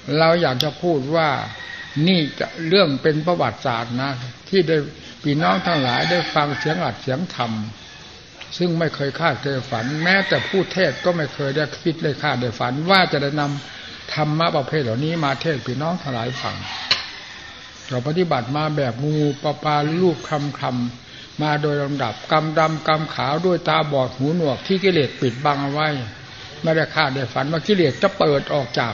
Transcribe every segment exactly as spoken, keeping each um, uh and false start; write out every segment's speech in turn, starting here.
เราอยากจะพูดว่านี่จะเรื่องเป็นประวัติศาสตร์นะที่ได้พี่น้องทั้งหลายได้ฟังเสียงอัดเสียงธรรมซึ่งไม่เคยคาดเคยฝันแม้แต่ผู้เทศก็ไม่เคยได้คิดได้คาดได้ฝันว่าจะได้นำธรรมะประเภทเหล่านี้มาเทศพี่น้องทั้งหลายฟังเราปฏิบัติมาแบบงูปลาปลาลูกคำคำมาโดยลำดับกำดำกำขาวด้วยตาบอดหูหนวกที่กิเลสปิดบังเอาไว้ไม่ได้คาดได้ฝันว่ากิเลสจะเปิดออกจาก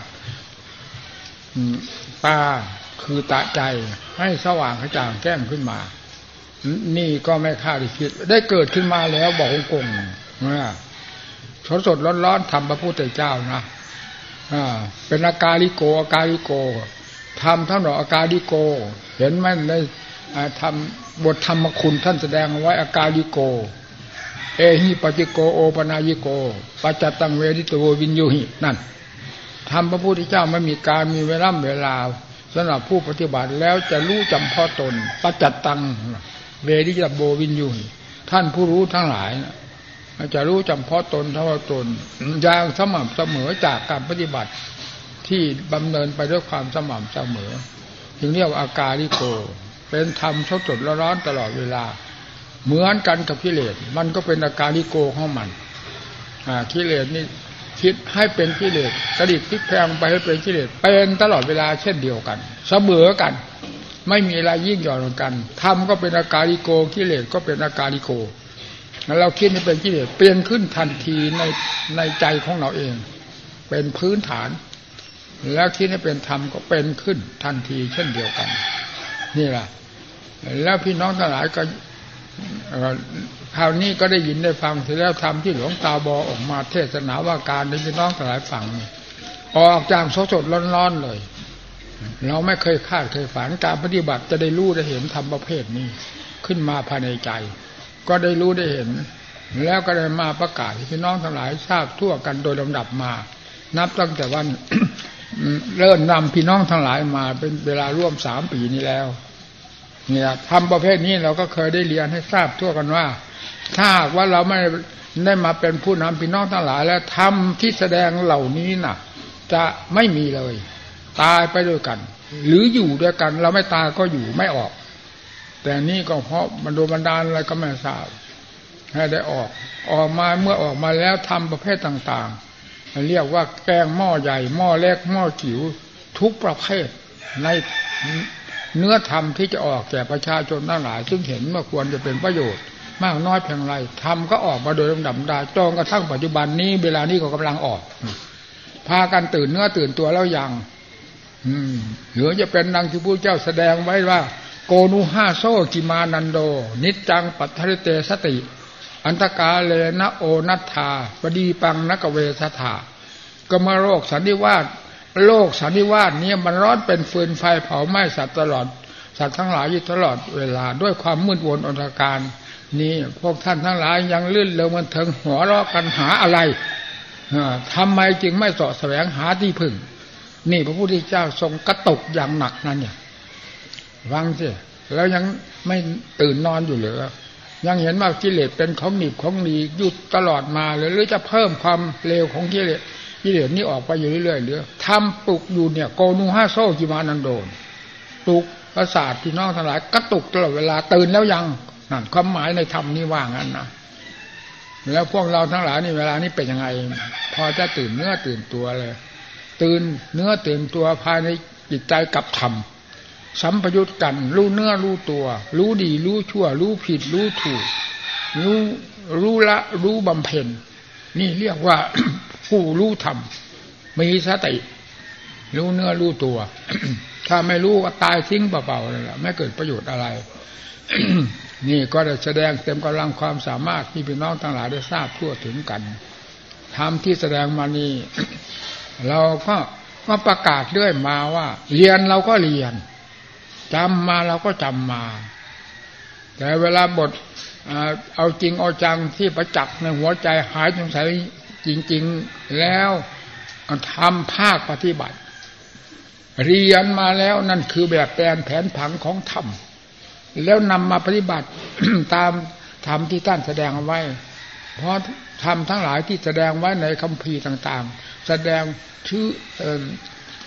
ตาคือตาใจให้สว่างกระจ่างแจ้งขึ้นมานี่ก็ไม่คาดคิดได้เกิดขึ้นมาแล้วบอกกงนะสดสดร้อนๆทำพระพุทธเจ้านะอ่าเป็นอากาลิโกอากาลิโกทำท่านบอกอากาลิโกเห็นไหมในทำบทธรรมคุณท่านแสดงไว้อากาลิโกเอหิปัจจิโกโอปนายิโกปัจจตังเวทิตโววินยูหินั่นทำพระพุทธเจ้าไม่มีการมีเวลาเวลาสำหรับผู้ปฏิบัติแล้วจะรู้จำเพาะตนปัจจตังเวทิตโววินยูหิท่านผู้รู้ทั้งหลายจะรู้จำเพาะตนเท่าตนอย่างสม่ำเสมอจากการปฏิบัติที่ดำเนินไปด้วยความสม่ำเสมอจึงเรียกว่าอากาลิโกเป็นธรรมสดสดร้อนตลอดเวลาเหมือนกันกับกิเลสมันก็เป็นอากาลิโกของมันอ่ากิเลสนี่คิดให้เป็นกิเลสกระดิกพลิกแพลงไปให้เป็นกิเลสเป็นตลอดเวลาเช่นเดียวกันเสมอกันไม่มีอะไรยิ่งหย่อนกันธรรมก็เป็นอากาลิโกกิเลสก็เป็นอากาลิโกแล้วเราคิดให้เป็นกิเลสเปลี่ยนขึ้นทันทีในในใจของเราเองเป็นพื้นฐานแล้วคิดให้เป็นธรรมก็เป็นขึ้นทันทีเช่นเดียวกันนี่แหละแล้วพี่น้องทั้งหลายก็คราวนี้ก็ได้ยินได้ฟังทีแล้วธรรมที่หลวงตาบอออกมาเทศนาว่าการในพี่น้องทั้งหลายฟังออกจากสดสดร้อนๆเลยเราไม่เคยคาดเคยฝันการปฏิบัติจะได้รู้ได้เห็นธรรมประเภทนี้ขึ้นมาภายในใจก็ได้รู้ได้เห็นแล้วก็ได้มาประกาศให้พี่น้องทั้งหลายทราบทั่วกันโดยลำดับมานับตั้งแต่วัน เริ่มนำพี่น้องทั้งหลายมาเป็นเวลาร่วมสามปีนี้แล้วเนี่ยทำประเภทนี้เราก็เคยได้เรียนให้ทราบทั่วกันว่าถ้าว่าเราไม่ได้มาเป็นผู้นำพี่น้องทั้งหลายแล้วทำที่แสดงเหล่านี้น่ะจะไม่มีเลยตายไปด้วยกันหรืออยู่ด้วยกันเราไม่ตายก็อยู่ไม่ออกแต่นี่ก็เพราะมันโดนบันดาลอะไรก็ไม่ทราบให้ได้ออกออกมาเมื่อออกมาแล้วทำประเภทต่างๆเรียกว่าแกงหม้อใหญ่หม้อเล็กหม้อจิ๋วทุกประเภทในเนื้อธรรมที่จะออกแก่ประชาชนทั้งหลายซึ่งเห็นว่าควรจะเป็นประโยชน์มากน้อยเพียงไรธรรมก็ออกมาโดยลำดับดาจนกระทั่งปัจจุบันนี้เวลานี้ก็กำลังออกพากันตื่นเนื้อตื่นตัวแล้วยังอืมหรือจะเป็นดังที่พระเจ้าแสดงไว้ว่าโกนุห้าโซกิมานันโดนิจจังปัทธริเตสติอันตกาเลนะโอนัตถาปดีปังนักเวสถาก็มาโรคสันนิวาสโลกสันนิวาสนี้มันร้อนเป็นฟืนไฟเผาไหม้สัตว์ตลอดสัตว์ทั้งหลายอยู่ตลอดเวลาด้วยความมืดมนอนตการนี่พวกท่านทั้งหลายยังลื่นเลงมันเถิงหัวเราะกันหาอะไรทำไมจึงไม่เสาะแสวงหาที่พึ่งนี่พระพุทธเจ้าทรงกระตุกอย่างหนักนั่นเนี่ยฟังสิแล้วยังไม่ตื่นนอนอยู่เหรอยังเห็นว่ากิเลสเป็นของหนีบของหนีหยุดตลอดมาหรือจะเพิ่มความเลวของกิเลสกิเลสนี่ออกไปอยู่เรื่อยๆหรือทำปลุกอยู่เนี่ยโกนุห้าโซกิมานันโดนปลุกประสาทพี่น้องทั้งหลายกระตุกตลอดเวลาตื่นแล้วยังนั่นความหมายในธรรมนี่ว่างั้นนะแล้วพวกเราทั้งหลายนี่เวลานี้เป็นยังไงพอจะตื่นเนื้อตื่นตัวเลยตื่นเนื้อตื่นตัวภายในจิตใจกับธรรมสัมปยุตกันรู้เนื้อรู้ตัวรู้ดีรู้ชั่วรู้ผิดรู้ถูกรู้รู้ละรู้บำเพ็ญนี่เรียกว่า ผู้รู้ธรรมมีสติรู้เนื้อรู้ตัว ถ้าไม่รู้ก็ตายทิ้งเปล่าๆเลยล่ะไม่เกิดประโยชน์อะไร นี่ก็ได้แสดงเต็มกำลังความสามารถที่พี่น้องทั้งหลายได้ทราบทั่วถึงกันธรรมที่แสดงมานี้ เราก็ก็ประกาศเรื่อยมาว่าเรียนเราก็เรียนจำมาเราก็จำมาแต่เวลาบทเอาจริงเอาจังที่ประจักษ์ในหัวใจหายสงสัยจริงๆแล้วทำภาคปฏิบัติเรียนมาแล้วนั่นคือแบบแปลนแผนผังของธรรมแล้วนำมาปฏิบัติ ตามธรรมที่ท่านแสดงเอาไว้เพราะธรรมทั้งหลายที่แสดงไว้ในคัมภีร์ต่างๆแสดงชื่อ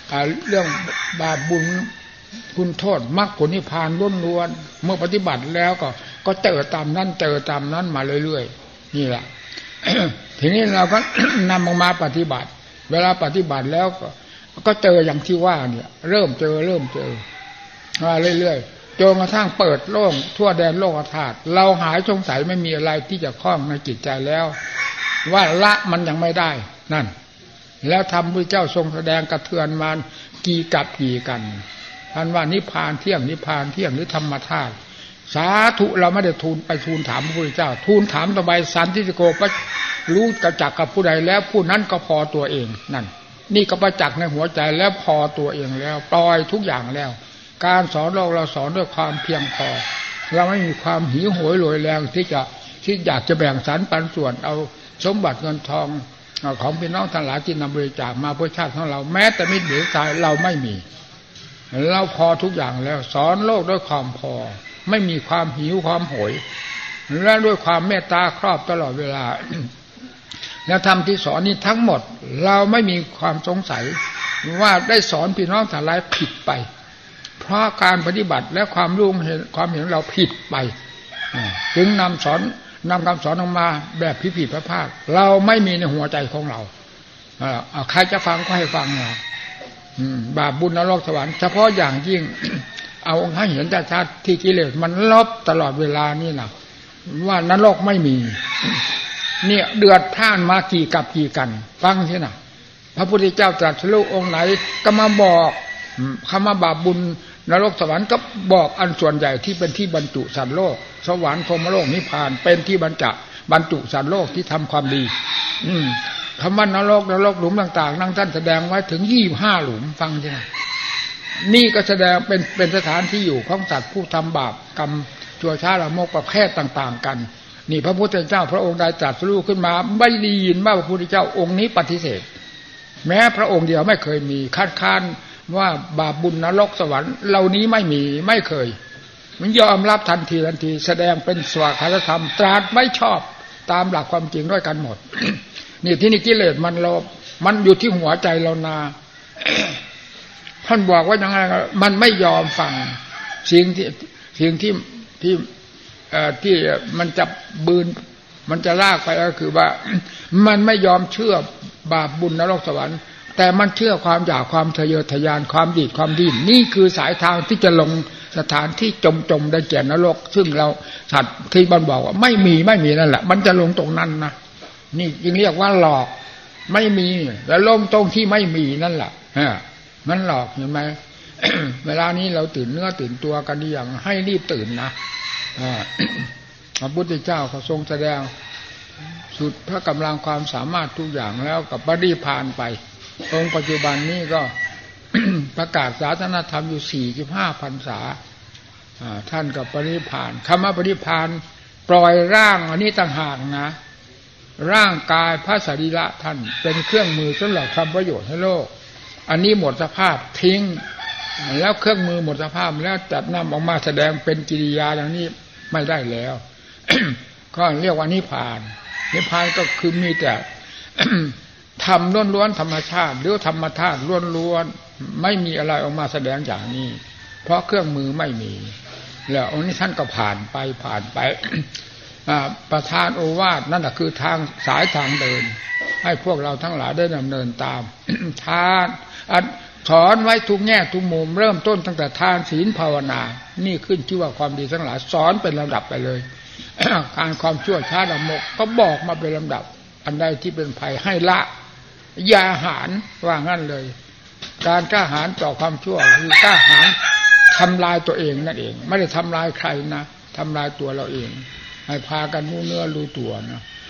เรื่องบาปบุญคุณโทษมรรคผลนิพพานล้วนๆเมื่อปฏิบัติแล้วก็ก็เจอตามนั้นเจอตามนั้นมาเรื่อยๆนี่แหละ ทีนี้เราก็นำออกมาปฏิบัติเวลาปฏิบัติแล้วก็ก็เจออย่างที่ว่าเนี่ยเริ่มเจอเริ่มเจอมาเรื่อยๆจนกระทั่งเปิดโล่งทั่วแดนโลกธาตุเราหายสงสัยไม่มีอะไรที่จะคล้องในจิตใจแล้วว่าละมันยังไม่ได้นั่นแล้วทำพระเจ้าทรงแสดงกระเทือนมากี่กับกี่กันท่านว่านิพพานเที่ยงนิพพานเที่ยงหรือธรรมธาตุสาธุเราไม่ได้ทูลไปทูลถามพระพุทธเจ้าทูลถามต่อไปสันติโกก็รู้กระจักกับผู้ใดแล้วผู้นั้นก็พอตัวเองนั่นนี่ก็ประจักษ์ในหัวใจแล้วพอตัวเองแล้วปล่อยทุกอย่างแล้วการสอนโลกเราสอนด้วยความเพียงพอเราไม่มีความหิวโหยโหยแรงที่จะที่อยากจะแบ่งสรรปันส่วนเอาสมบัติเงินทองของพี่น้องทั้งหลายที่นำบริจาคมาเพื่อชาติของเราแม้แต่มิตรหรือตายเราไม่มีเราพอทุกอย่างแล้วสอนโลกด้วยความพอไม่มีความหิวความโหยและด้วยความเมตตาครอบตลอดเวลาแล้วธรรมที่สอนนี้ทั้งหมดเราไม่มีความสงสัยว่าได้สอนพี่น้องทั้งหลายผิดไปเพราะการปฏิบัติและความรู้เห็นความเห็นเราผิดไปจึงนำสอนนำคำสอนออกมาแบบผิดผิดพลาดเราไม่มีในหัวใจของเราใครจะฟังก็ให้ฟังนะบาปบุญนรกสวรรค์เฉพาะอย่างยิ่ง เอาให้เห็นชัดๆที่กิเลสมันลบตลอดเวลานี่นะว่านรกไม่มีเนี่ยเดือดพล่านมากี่กับกี่กันฟังใช่ไหมพระพุทธเจ้าตรัสรู้องค์ไหนก็มาบอกคำว่าบาปบุญนรกสวรรค์ก็บอกอันส่วนใหญ่ที่เป็นที่บรรจุสัตว์โลกสวรรค์พรหมโลกนิพพานเป็นที่บรรจะบรรจุสัตว์โลกที่ทำความดีอืมคำว่านรกนรกหลุมต่างๆนั่งท่านแสดงไว้ถึงยี่สิบห้าหลุมฟังใช่ไหมนี่ก็แสดงเป็นเป็นสถานที่อยู่ของสัตว์ผู้ทำบาปกรรมชั่วช้าละโมบประเภทต่างๆกันนี่พระพุทธเจ้าพระองค์ใดตรัสรู้ขึ้นมาไม่ได้ยินว่าพระพุทธเจ้าองค์นี้ปฏิเสธแม้พระองค์เดียวไม่เคยมีคัดค้านว่าบาปบุญนรกสวรรค์เหล่านี้ไม่มีไม่เคยมันยอมรับทันทีทันทีแสดงเป็นสวากขาธรรมตรัสไม่ชอบตามหลักความจริงด้วยกันหมด นี่ที่นี่กิเลสมันโลภมันอยู่ที่หัวใจเรานา ท่านบอกว่ายังไงมันไม่ยอมฟังสิ่งที่สิ่งที่ที่เอ่อที่มันจะบืนมันจะลากไปก็คือว่ามันไม่ยอมเชื่อบาปบุญนรกสวรรค์แต่มันเชื่อความอยากความทะเยอทะยานความดีดความดิ้นนี่คือสายทางที่จะลงสถานที่จมจมได้แก่นรกซึ่งเราสัตว์ที่มันบอกว่าไม่มีไม่มีนั่นแหละมันจะลงตรงนั้นนะนี่จึงเรียกว่าหลอกไม่มีแล้วลงตรงที่ไม่มีนั่นแหละฮะมันหลอกเห็นไหม เวลานี้เราตื่นเนื้อตื่นตัวกันดีอย่างให้รีบตื่นนะพระพุทธเจ้าเขาทรงแสดงสุดพระกำลังความสามารถทุกอย่างแล้วกับปฏิภาณไปองค์ปัจจุบันนี้ก็ ประกาศศาสนธรรมอยู่สี่สิบห้าพรรษาท่านกับปฏิภาณคำว่าปฏิภาณปล่อยร่างอันนี้ต่างหากนะร่างกายพระสรีระท่านเป็นเครื่องมือสำหรับทำประโยชน์ให้โลกอันนี้หมดสภาพทิ้งแล้วเครื่องมือหมดสภาพแล้วจัดนำออกมาแสดงเป็นกิริยาอย่างนี้ไม่ได้แล้ว ก็เรียกว่านิพพานนิพพานก็คือมีแต่ ธรรมล้วนๆธรรมชาติหรือธรรมธาตุล้วนๆไม่มีอะไรออกมาแสดงอย่างนี้เพราะเครื่องมือไม่มีแล้วองค์นี้ท่านก็ผ่านไปผ่านไป ประทานโอวาทนั่นแหละคือทางสายทางเดินให้พวกเราทั้งหลายได้ดำเนินตาม ทานสอนไว้ทุกแง่ทุกมุมเริ่มต้นตั้งแต่ทานศีลภาวนานี่ขึ้นชื่อว่าความดีทั้งหลายสอนเป็นลำดับไปเลย การความชั่วช้าละโมบก็บอกมาเป็นลำดับอันใดที่เป็นภัยให้ละยาหารว่างั้นเลยการกล้าหาญต่อความชั่วคือกล้าหาญทำลายตัวเองนั่นเองไม่ได้ทำลายใครนะทำลายตัวเราเองให้พากันรู้เนื้อรู้ตัวนะ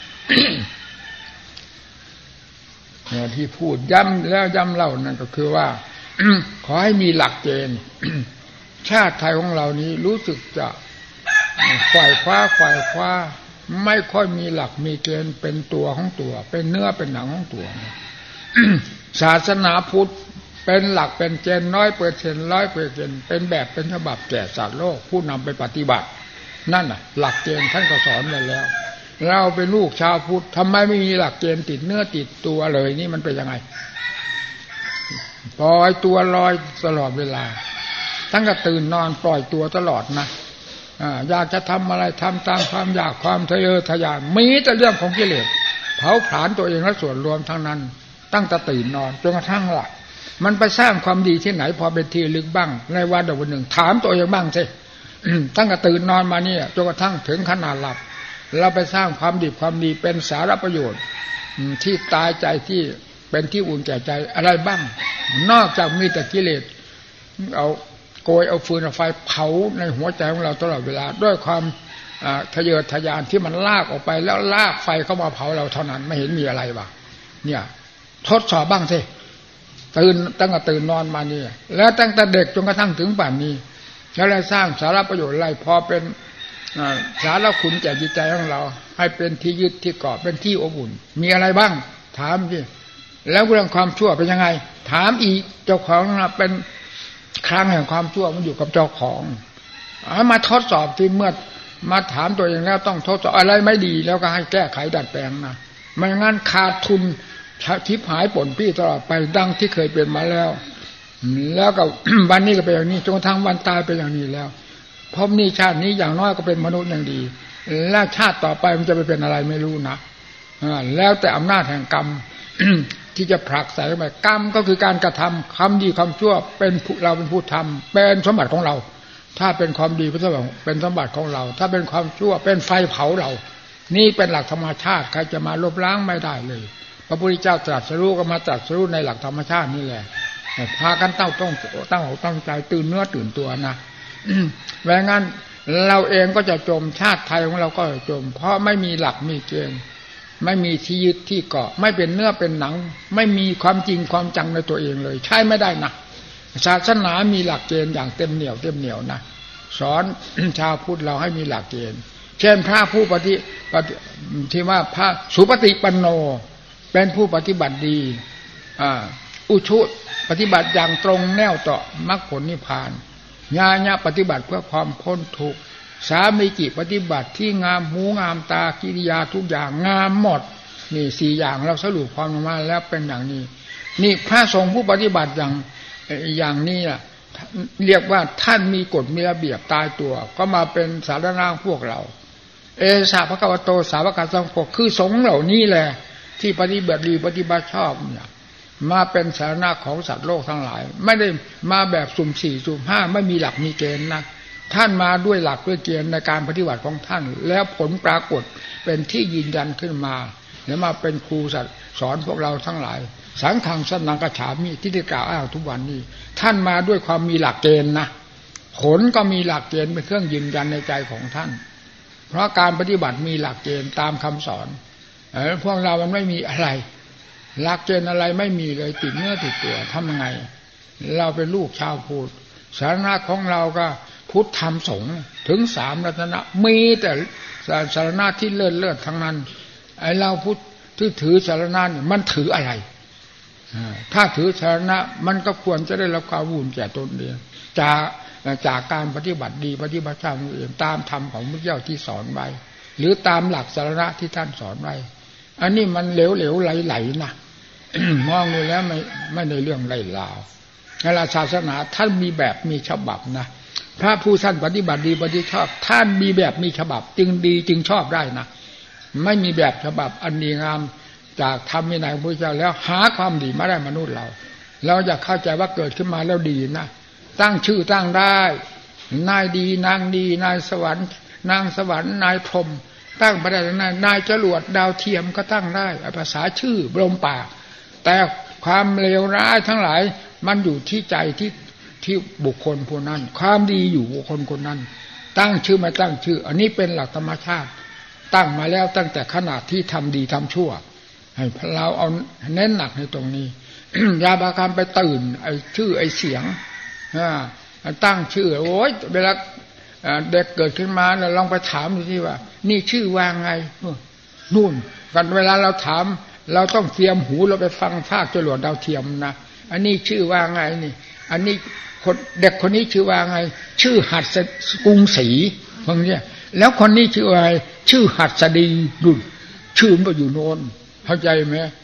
เนี่ยที่พูดย้ำแล้วย้ำเล่านั่นก็คือว่า ขอให้มีหลักเกณฑ์ ชาติไทยของเรานี้รู้สึกจะฝ่ายคว้าฝ่ายคว้าไม่ค่อยมีหลักมีเกณฑ์เป็นตัวของตัวเป็นเนื้อเป็นหนังของตัว ศาสนาพุทธเป็นหลักเป็นเกณฑ์น้อยเปอร์เซ็นต์ร้อยเปอร์เซ็นต์เป็นแบบเป็นฉบับแก่สัตว์โลกผู้นำไปปฏิบัตินั่นน่ะหลักเกณฑ์ท่านก็สอนไว้แล้วเราเป็นลูกชาวพุทธทำไมไม่มีหลักเกณฑ์ติดเนื้อติดตัวเลยนี่มันเป็นยังไงปล่อยตัวลอยตลอดเวลาตั้งแต่ตื่นนอนปล่อยตัวตลอดนะอยากจะทำอะไรทำตามความอยากความทะเยอทะยานมีแต่เรื่องของกิเลสเผาผลาญตัวเองและส่วนรวมทั้งนั้นตั้งแต่ตื่นนอนจนกระทั่งหลับมันไปสร้างความดีที่ไหนพอเป็นที่ลึกบ้างในวันใดวันหนึ่งถามตัวเองบ้างสิ ตั้งแต่ตื่นนอนมาเนี่ยจนกระทั่งถึงขนาดหลับเราไปสร้างความดีความดีเป็นสาระประโยชน์ที่ตายใจที่เป็นที่อุ่นแก่ใจอะไรบ้างนอกจากมีแต่กิเลสเอาโกยเอาฟืนเอาไฟเผาในหัวใจของเราตลอดเวลาด้วยความทะเยอทะยานที่มันลากออกไปแล้วลากไฟเข้ามาเผาเราเท่านั้นไม่เห็นมีอะไรวะเนี่ยทดสอบบ้างสิตื่นตั้งแต่ตื่นนอนมานี่แล้วตั้งแต่เด็กจนกระทั่งถึงป่านนี้แล้วได้สร้างสาระประโยชน์อะไรพอเป็นสาระคุณแก่จิตใจของเราให้เป็นที่ยึดที่เกาะเป็นที่อบอุ่นมีอะไรบ้างถามสิแล้วเรื่องความชั่วเป็นยังไงถามอีกเจ้าของเป็นครั้งแห่งความชั่วมันอยู่กับเจ้าของเอามาทดสอบที่เมื่อมาถามตัวเองแล้วต้องทดสอบอะไรไม่ดีแล้วก็ให้แก้ไขดัดแปลงนะไม่งั้นขาดทุนทิพหายป่นปี้ตลอดไปดังที่เคยเป็นมาแล้วแล้วก็ วันนี้ก็เป็นอย่างนี้จนกระทั่งวันตายเป็นอย่างนี้แล้วพบนี้ชาตินี้อย่างน้อยก็เป็นมนุษย์อย่างดีแล้วชาติต่อไปมันจะไปเป็นอะไรไม่รู้นะแล้วแต่อำนาจแห่งกรรม ที่จะผลักใส่ไปกรรมก็คือการกระทำคำดีคำชั่วเป็นเราเป็นผู้ทำเป็นสมบัติของเราถ้าเป็นความดีเป็นสมบัติเป็นสมบัติของเราถ้าเป็นความชั่วเป็นไฟเผาเรานี่เป็นหลักธรรมชาติใครจะมาลบล้างไม่ได้เลยพระพุทธเจ้าตรัสรู้ก็มาตรัสรู้ในหลักธรรมชาตินี่แหละพากันตั้งต้องตั้งอกตั้งใจตื่นเนื้อตื่นตัวนะไม่งั้นเราเองก็จะจมชาติไทยของเราก็จะจมเพราะไม่มีหลักมีเกณฑ์ไม่มีที่ยึดที่เกาะไม่เป็นเนื้อเป็นหนังไม่มีความจริงความจังในตัวเองเลยใช่ไม่ได้นะศาสนามีหลักเกณฑ์อย่างเต็มเหนี่ยวเต็มเหนี่ยวนะสอน ชาวพุทธเราให้มีหลักเกณฑ์เช่นพระผู้ปฏิที่ว่าพระสุปฏิปันโนเป็นผู้ปฏิบัติดีอ่าอุชุปฏิบัติอย่างตรงแนวต่อมรรคผลนิพพานญาญะปฏิบัติเพื่อความพ้นทุกข์สามีจิปฏิบัติที่งามหูงามตากิริยาทุกอย่างงามหมดนี่สี่อย่างเราสรุปความมาแล้วเป็นอย่างนี้นี่พระสงฆ์ผู้ปฏิบัติอย่างอย่างนี้อ่ะเรียกว่าท่านมีกฎมีระเบียบตายตัวก็มาเป็นสาธารณะพวกเราเอสาภควโตสาวกสังโฆคือสงฆ์เหล่านี้แหละที่ปฏิบัติดีปฏิบัติชอบเนี่ยมาเป็นสาธารณะของสัตว์โลกทั้งหลายไม่ได้มาแบบสุ่มสี่สุ่มห้าไม่มีหลักมีเกณฑ์นะท่านมาด้วยหลักด้วยเกณฑ์ในการปฏิบัติของท่านแล้วผลปรากฏเป็นที่ยืนยันขึ้นมาแล้วมาเป็นครูสอนพวกเราทั้งหลายสังฆังสนังกัจฉามิที่ได้กล่าวอ้างทุกวันนี้ท่านมาด้วยความมีหลักเกณฑ์นะผลก็มีหลักเกณฑ์เป็นเครื่องยืนยันในใจของท่านเพราะการปฏิบัติมีหลักเกณฑ์ตามคำสอนเออพวกเรามันไม่มีอะไรหลักเกณฑ์อะไรไม่มีเลยติดเนื้อติดตัวทำยังไงเราเป็นลูกชาวพุทธศาสนาของเราก็พุทธธรรมสงฆ์ถึงสามรัตนะมีแต่ศาสนาที่เลิศเลิศทั้งนั้นไอ้เราพุทธที่ถือศาสนาเนี่ยมันถืออะไรถ้าถือศาสนามันก็ควรจะได้รับความวุ่นแก่ตนเองจากจากการปฏิบัติดีปฏิบัติชอบเองตามธรรมของพระเจ้าที่สอนไว้หรือตามหลักศาสนาที่ท่านสอนไว้อันนี้มันเหลวๆไหลๆนะ มองดูแล้วไม่ไม่ในเรื่องไร้ลาวในหลักศาสนาท่านมีแบบมีฉบับนะพระผู้ท่านปฏิบัติดีปฏิบัติชอบท่านมีแบบมีฉบับจึงดีจึงชอบได้นะไม่มีแบบฉบับอันดีงามจากธรรมวินัยของพระเจ้าแล้วหาความดีไม่ได้มนุษย์เราเราอยากเข้าใจว่าเกิดขึ้นมาแล้วดีนะตั้งชื่อตั้งได้นายดีนางดีนายสวรรค์นางสวรรค์นายพรหมตั้งไปได้นายนายจรวดดาวเทียมก็ตั้งได้ภาษาชื่อลมปากแต่ความเลวร้ายทั้งหลายมันอยู่ที่ใจที่ที่บุคคลผู้นั้นความดีอยู่บุคคลคนนั้นตั้งชื่อมาตั้งชื่ออันนี้เป็นหลักธรรมชาติตั้งมาแล้วตั้งแต่ขนาดที่ทำดีทำชั่วให้เราเอาเน้นหนักในตรงนี้ ยาบาคำไปตื่นไอ้ชื่อไอ้เสียงตั้งชื่อโอ้ยเวลาเด็กเกิดขึ้นมาเราลองไปถามดูที่ว่านี่ชื่อว่าไงนู่นกันเวลาเราถามเราต้องเตรียมหูเราไปฟังภาคจรวดดาวเทียมนะอันนี้ชื่อว่าไงนี่อันนี้คนเด็กคนนี้ชื่อว่าไงชื่อหัดกรุงศรีพวกนี้แล้วคนนี้ชื่ออะไรชื่อหัดสดีดุลชื่อมันอยู่โน่นเข้าใจไหมไอ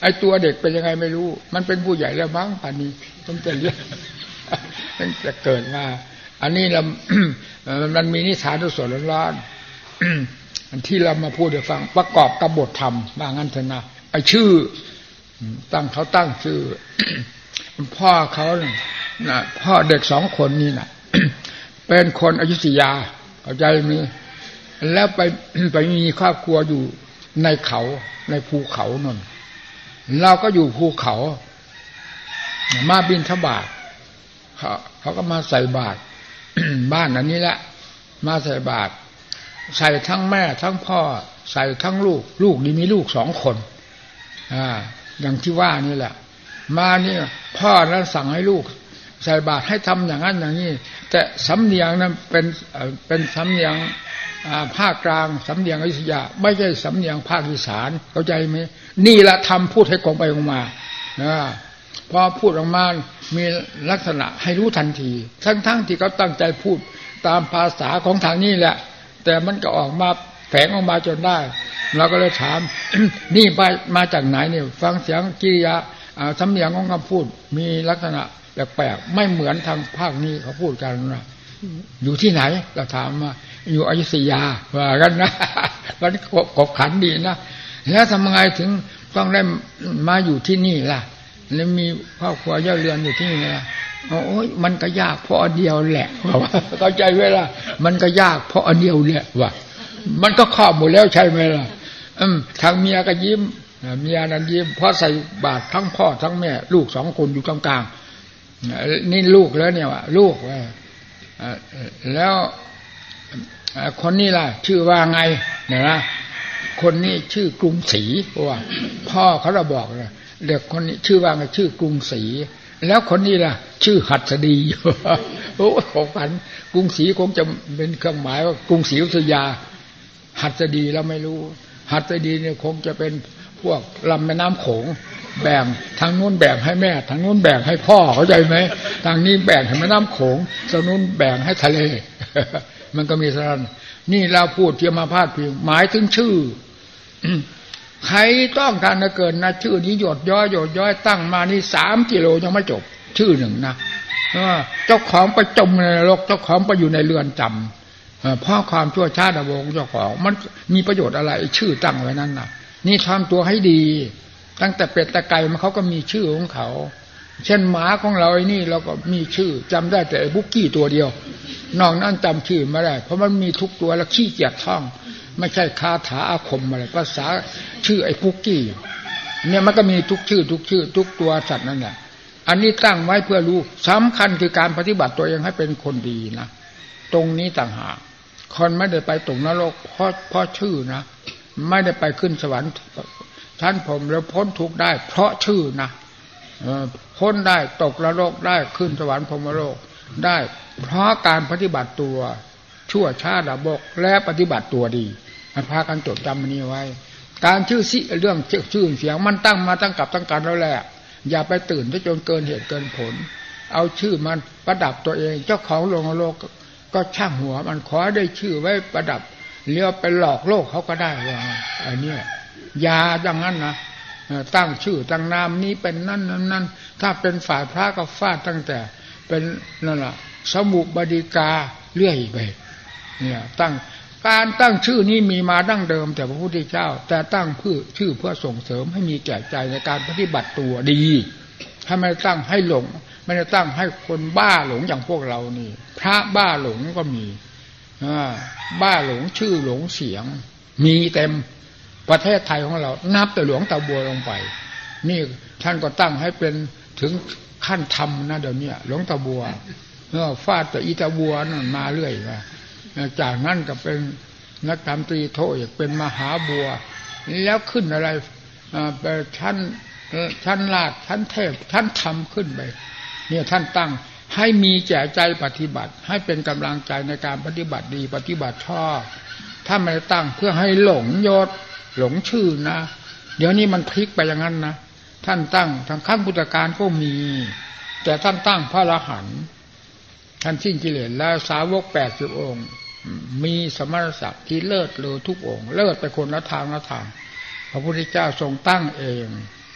อ้ตัวเด็กเป็นยังไงไม่รู้มันเป็นผู้ใหญ่แล้วมั้งป่านนี้ต้องจะเรียกตั้งแต่เกิดมาอันนี้เรา มันมีนิทานสดร้อนๆอันที่เรามาพูดให้ฟังประกอบกับบทธรรมว่างั้นเถอะนะไอ้ชื่อตั้งเขาตั้งชื่อ พ่อเขาน่ะพ่อเด็กสองคนนี่น่ะ เป็นคนอยุธยาเข้าใจมั้ยแล้วไปไปมีครอบครัวอยู่ในเขาในภูเขานั่นเราก็อยู่ภูเขามาบิณฑบาตเขาเขาก็มาใส่บาตร บ้านอันนี้แหละมาใส่บาตรใส่ทั้งแม่ทั้งพ่อใส่ทั้งลูกลูกนี่มีลูกสองคนอ่าอย่างที่ว่านี่แหละมาเนี่ยพ่อนั้นสั่งให้ลูกใส่บาตรให้ทำอย่างนั้นอย่างนี้แต่สำเนียงนั้นเป็นเป็นสำเนียงภาคกลางสำเนียงอยุธยาไม่ใช่สำเนียงภาคอีสานเข้าใจไหมนี่แหละทำพูดให้กงไปกงมานะพอพูดออกมามีลักษณะให้รู้ทันทีทั้งๆที่เขาตั้งใจพูดตามภาษาของทางนี้แหละแต่มันก็ออกมาแฝงออกมาจนได้เราก็เลยถาม นี่ไปมาจากไหนเนี่ยฟังเสียงกิริยาสำเนียงของคำพูดมีลักษณะแปลกๆไม่เหมือนทางภาคนี้เขาพูดกันนะอยู่ที่ไหนเราถามมาอยู่อยุธยาว่ากันนะมันกบขันดีนะแล้วทำไงถึงต้องได้มาอยู่ที่นี่ล่ะแล้วมีครอบครัวเย่าเรือนอยู่ที่นี่นะโอ้ยมันก็ยากเพราะอันเดียวแหละว่าเข้าใจไหมล่ะมันก็ยากเพราะอันเดียวแหละว่ามันก็ครอบหมดแล้วใช่ไหมล่ะอืมทางเมียก็ยิ้มเมียนั้นยิ้มเพราะใส่บาตรทั้งพ่อทั้งแม่ลูกสองคนอยู่กลางๆนี่ลูกแล้วเนี่ยว่าลูกว่าแล้วคนนี้ล่ะชื่อว่าไงเนี่ยนะคนนี้ชื่อกรุงศรีว่าพ่อเขาเราบอกเลยเด็กคนนี้ชื่อว่าไงชื่อกรุงศรีแล้วคนนี้ล่ะชื่อหัสดีโอ้ของฝันกรุงศรีคงจะเป็นเครื่องหมายว่ากรุงศรีอยุธยาหัสดีเราไม่รู้หัสดีเนี่ยคงจะเป็นพวกลำแม่น้ำโขงแบ่งทางนู้นแบ่งให้แม่ทางนู้นแบ่งให้พ่อเข้าใจไหมทางนี้แบ่งให้แม่น้ำโขงทางนู้นแบ่งให้ทะเล มันก็มีสารนี่เราพูดเทียมมาพาดพิงหมายถึงชื่อ ใครต้องการจะเกิดนะชื่อนี้หยดย้อยหยดย้อยตั้งมานี่สามกิโลยังไม่จบชื่อหนึ่งนะเจ้าของไปจมในนรกเจ้าของไปอยู่ในเรือนจำเพราะความชั่วช้าดะวงเจ้าของมันมีประโยชน์อะไรชื่อตั้งไว้นั่นน่ะนี่ทำตัวให้ดีตั้งแต่เป็ดตะไก่มันเขาก็มีชื่อของเขาเช่นหมาของเราไอ้นี่เราก็มีชื่อจำได้แต่บุกกี้ตัวเดียวนอกนั้นจำชื่อไม่ได้เพราะมันมีทุกตัวแล้วขี้เกียจท่องไม่ใช่คาถาอาคมอะไรภาษาชื่อไอ้บุกกี้เนี่ยมันก็มีทุกชื่อทุกชื่อทุกตัวสัตว์นั่นแหละอันนี้ตั้งไว้เพื่อรู้สำคัญคือการปฏิบัติตัวเองให้เป็นคนดีนะตรงนี้ต่างหากคนไม่ได้ไปตกนรกเพราะเพราะชื่อนะไม่ได้ไปขึ้นสวรรค์ชั้นผมแล้วพ้นทุกข์ได้เพราะชื่อนะพ้นได้ตกนรกได้ขึ้นสวรรค์พรหมโลกได้เพราะการปฏิบัติตัวชั่วช้าดะบกและปฏิบัติตัวดีพากันจดจำมันนี้ไว้การชื่อสิเรื่องชื่อเสียงมันตั้งมาตั้งกับตั้งกันแล้วแหละอย่าไปตื่นจนเกินเหตุเกินผลเอาชื่อมันประดับตัวเองเจ้าของโลกโลกก็ช่างหัวมันขอได้ชื่อไว้ประดับเลี้ยวไปหลอกโลกเขาก็ได้ว่าไอ้นี่ยาอย่างนั้นนะตั้งชื่อตั้งนามนี้เป็นนั่นนั่นนั่นถ้าเป็นฝ่ายพระก็ฟาดตั้งแต่เป็นนั่นแหละสมุบดิกาเรื่อยไปเนี่ยตั้งการตั้งชื่อนี้มีมาดั้งเดิมแต่พระพุทธเจ้าแต่ตั้งเพื่อชื่อเพื่อส่งเสริมให้มีแก่ใจในการปฏิบัติตัวดีถ้าไม่ตั้งให้หลงไม่ได้ตั้งให้คนบ้าหลงอย่างพวกเรานี่พระบ้าหลงก็มีบ้าหลงชื่อหลงเสียงมีเต็มประเทศไทยของเรานับแต่หลวงตาบัวลงไปนี่ท่านก็ตั้งให้เป็นถึงขั้นธรรมนะเดี๋ยวนี้หลวงตาบัวเออฟาดแต่อีตาบัวนั่นมาเรื่อยว่าจากนั้นก็เป็นนักธรรมตรีโทอีกเป็นมหาบัวแล้วขึ้นอะไรไปชั้นชั้นลาดชั้นเทพชั้นธรรมขึ้นไปเนี่ยท่านตั้งให้มีแก่ใจปฏิบัติให้เป็นกำลังใจในการปฏิบัติดีปฏิบัติชอบถ้าไม่ตั้งเพื่อให้หลงยศหลงชื่อนะเดี๋ยวนี้มันพลิกไปอย่างนั้นนะท่านตั้งทางขั้นพุทธการก็มีแต่ท่านตั้งพระอรหันต์ท่านสิ้นกิเลสแล้วสาวกแปดสิบองค์มีสมณศักดิ์ที่เลิศเลอทุกองค์เลิศไปคนละทางละทางพระพุทธเจ้าทรงตั้งเอง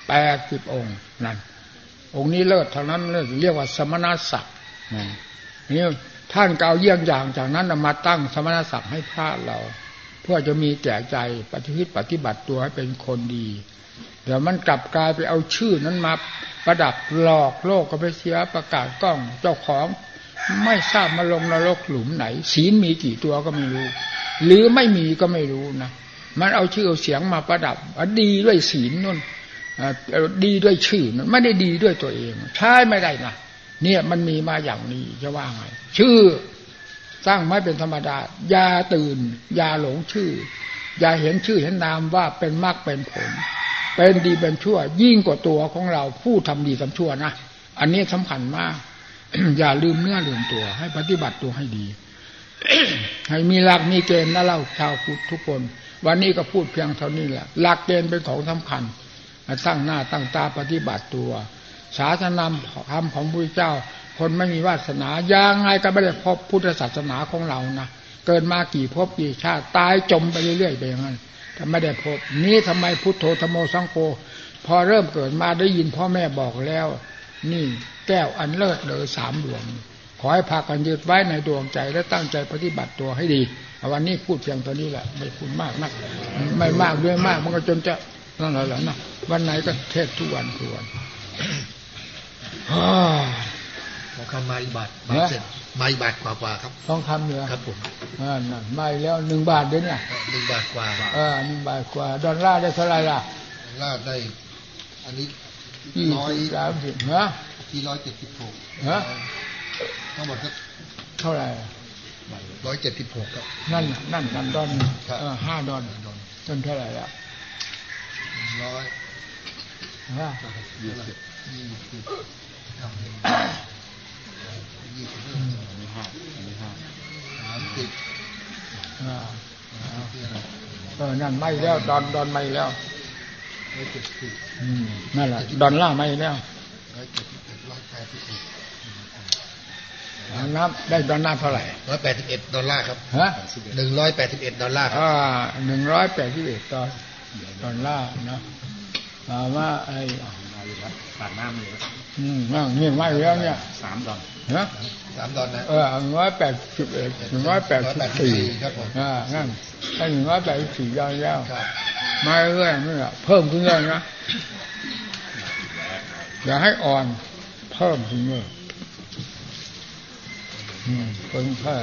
แปดสิบองค์นั่นองค์นี้เลิศเท่านั้นเลิศเรียกว่าสมณศักดิ์นี่ท่านก็เอาเยี่ยงอย่างจากนั้นมาตั้งสมณศักดิ์ให้พระเราเพื่อจะมีแก่ใจปฏิบัติปฏิบัติตัวให้เป็นคนดีเดี๋ยวมันกลับกลายไปเอาชื่อนั้นมาประดับหลอกโลกก็ไปเสียประกาศกล้องเจ้าของไม่ทราบมาลงนรกหลุมไหนศีลมีกี่ตัวก็ไม่รู้หรือไม่มีก็ไม่รู้นะมันเอาชื่อเอาเสียงมาประดับดีด้วยศีลนั่นดีด้วยชื่อนั่นไม่ได้ดีด้วยตัวเองใช่ไม่ได้นะเนี่ยมันมีมาอย่างนี้จะว่าไงชื่อสร้างไม่เป็นธรรมดาอย่าตื่นอย่าหลงชื่ออย่าเห็นชื่อเห็นนามว่าเป็นมรรคเป็นผลเป็นดีเป็นชั่วยิ่งกว่าตัวของเราผู้ทำดีทำชั่วนะอันนี้สำคัญมาก อย่าลืมเนื้อลืมตัวให้ปฏิบัติตัวให้ดี ให้มีหลักมีเกณฑ์นะเราชาวพุทธทุกคนวันนี้ก็พูดเพียงเท่านี้แหละหลักเกณฑ์เป็นของสำคัญตั้งหน้าตั้งตาปฏิบัติตัวศาสนาธรรมของพระพุทธเจ้าคนไม่มีวาสนายังไงก็ไม่ได้พบพุทธศาสนาของเรานะเกิดมากี่ภพกี่ชาติตายจมไปเรื่อยๆไปอย่างนั้นถ้าไม่ได้พบนี้ทำไมพุทโธธัมโมสังโฆพอเริ่มเกิดมาได้ยินพ่อแม่บอกแล้วนี่แก้วอันเลิศเลยสามดวงขอให้พากันยึดไว้ในดวงใจและตั้งใจปฏิบัติตัวให้ดีวันนี้พูดเพียงตัวนี้แหละไม่พูดมากนักไม่มากด้วยมากมันก็จนจะนั่นแหละนะวันไหนก็เทศทุกวันทุกวันทองคำมาอีกบาทบาทเสร็จมาอีกบาทกว่าๆครับทองคำเนี่ยครับผมอ่านั่นมาแล้วหนึ่งบาทเดี๋ยวนี้หนึ่งบาทกว่าเออหนึ่งบาทกว่าดอลลาร์ได้เท่าไหร่ล่ะดอลลาร์ได้อันนี้ร้อยสามสิบฮะที่ร้อยเจ็ดสิบหกฮะทั้งหมดก็เท่าไหร่ร้อยเจ็ดสิบหกครับนั่นนั่นนั่นดอนเออห้าดอนจนเท่าไหร่ละร้อยฮะยี่สิบยี่สิบยี่สิบห้าสามสิบอ่าเออนั่นไม่แล้วดอนดอนไม่แล้วร้อยเจ็ดสิบอืมนั่นแหละดอนล่าไม่แล้วร้อยเจ็ดสิบเอ็ดร้อยแปดสิบเอ็ดนับได้ดอลลาร์เท่าไหร่ร้อยแปดสิบเอ็ดดอลลาร์ครับฮะหนึ่งร้อยแปดสิบเอ็ดดอลลาร์อ่าหนึ่งร้อยแปดสิบเอ็ดดอลดอลลาร์นะมาว่าไอ้ปากหน้ามันเลยอืมนั่งเงียบไม่แล้วเนี่ยสามดอลนะสามดอลนะเออหนึ่งร้อยแปดสิบเอ็ดหนึ่งร้อยแปดสิบสี่อ่านั่นให้หนึ่งร้อยแปดสิบสี่ดอลแล้วมาเรื่อยๆนี่แหละเพิ่มขึ้นเรื่อยนะอย่าให้อ่อนเพิ่มขึ้นเรื่อยอืมเป็นแค่